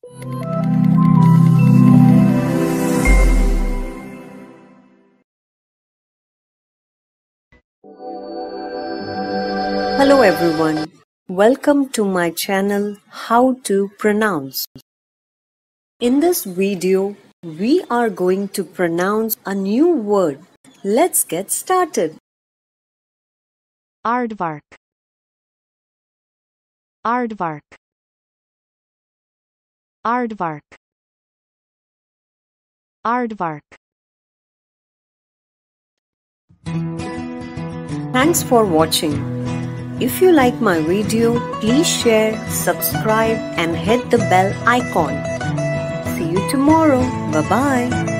Hello everyone, welcome to my channel How to Pronounce. In this video, we are going to pronounce a new word. Let's get started. Aardvark. Aardvark. Aardvark. Aardvark. Thanks for watching. If you like my video, please share, subscribe and hit the bell icon. See you tomorrow. Bye-bye.